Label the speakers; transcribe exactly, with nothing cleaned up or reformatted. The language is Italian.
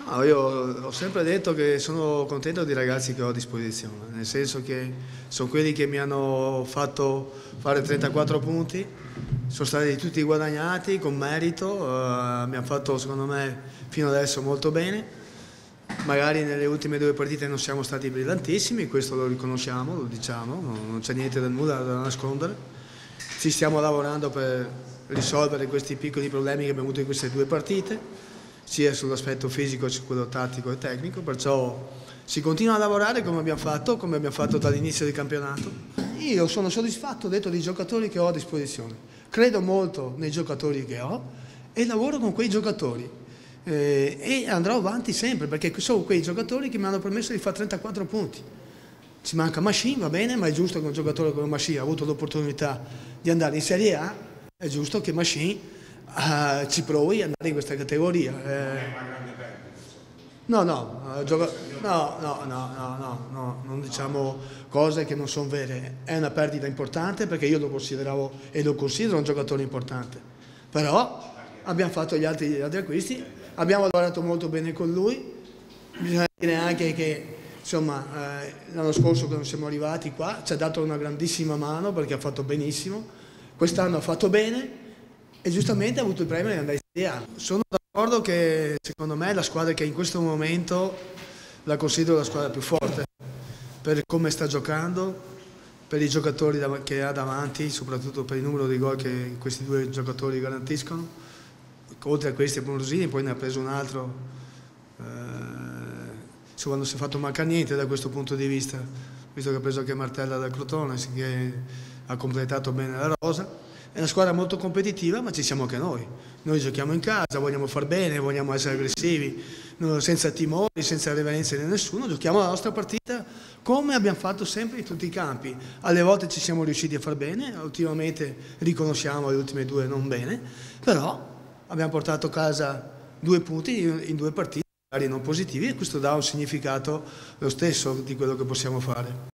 Speaker 1: No, io ho sempre detto che sono contento dei ragazzi che ho a disposizione, nel senso che sono quelli che mi hanno fatto fare trentaquattro punti, sono stati tutti guadagnati con merito, eh, mi hanno fatto secondo me fino adesso molto bene. Magari nelle ultime due partite non siamo stati brillantissimi, questo lo riconosciamo, lo diciamo, non, non c'è niente da nulla da nascondere. Ci stiamo lavorando per risolvere questi piccoli problemi che abbiamo avuto in queste due partite, sia sull'aspetto fisico che su quello tattico e tecnico, perciò si continua a lavorare come abbiamo fatto, come abbiamo fatto dall'inizio del campionato. Io sono soddisfatto, ho detto, dei giocatori che ho a disposizione, credo molto nei giocatori che ho e lavoro con quei giocatori eh, e andrò avanti sempre perché sono quei giocatori che mi hanno permesso di fare trentaquattro punti. Ci manca Machine, va bene, ma è giusto che un giocatore come Machine ha avuto l'opportunità di andare in Serie A, è giusto che Machine Uh, ci provi ad andare in questa categoria. Eh. No, no, uh, gioca... no, no, no, no, no, no, non diciamo cose che non sono vere. È una perdita importante perché io lo consideravo e lo considero un giocatore importante. Però abbiamo fatto gli altri, gli altri acquisti, abbiamo lavorato molto bene con lui. Bisogna dire anche che insomma eh, l'anno scorso quando siamo arrivati qua ci ha dato una grandissima mano perché ha fatto benissimo. Quest'anno ha fatto bene. E giustamente ha avuto il premio di andare in Serie A. Sono d'accordo che secondo me la squadra che in questo momento la considero la squadra più forte per come sta giocando, per i giocatori che ha davanti, soprattutto per il numero di gol che questi due giocatori garantiscono. Oltre a questi Bonrosini poi ne ha preso un altro, eh, insomma non si è fatto mancare niente da questo punto di vista, visto che ha preso anche Martella dal Crotone, che ha completato bene la rosa. È una squadra molto competitiva, ma ci siamo anche noi. Noi giochiamo in casa, vogliamo far bene, vogliamo essere aggressivi, senza timori, senza reverenze di nessuno. Giochiamo la nostra partita come abbiamo fatto sempre in tutti i campi. Alle volte ci siamo riusciti a far bene, ultimamente riconosciamo le ultime due non bene, però abbiamo portato a casa due punti in due partite, magari non positivi, e questo dà un significato lo stesso di quello che possiamo fare.